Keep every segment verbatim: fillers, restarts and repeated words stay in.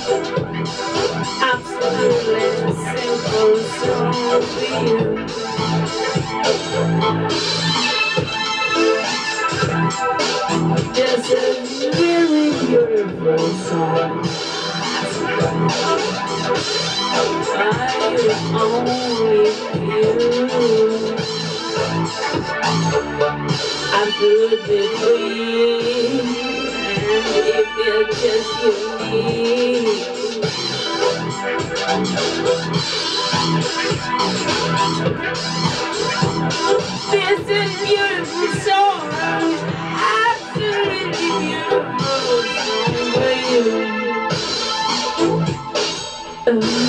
Absolutely simple song for you. Just a really beautiful song. I only you. Absolutely free. And if you're just unique, this is beautiful song. Absolutely beautiful song for you. Oh.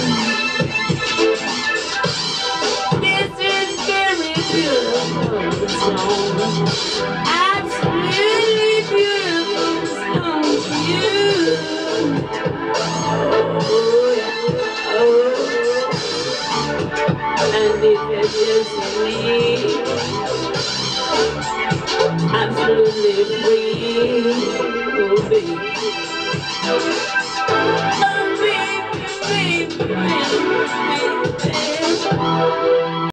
This is very beautiful song. Absolutely beautiful song for you. Oh yeah. Oh. And if you're just me, absolutely free, oh baby. Oh baby, baby, baby, baby.